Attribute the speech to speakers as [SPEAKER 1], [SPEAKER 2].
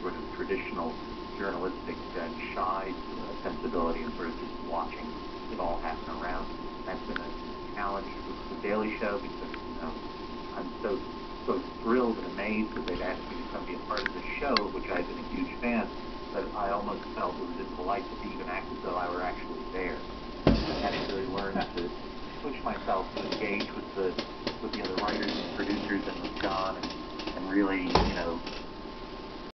[SPEAKER 1] sort of traditional journalistic shy sensibility and sort of just watching it all happen around. That's been a challenge with the Daily Show because I'm so thrilled and amazed that they've asked me to come be a part of the show, of which I've been a huge fan, but I almost felt it was impolite to even act as though I were actually there. I had to really learn to push myself to engage with the other writers and producers and with John and really,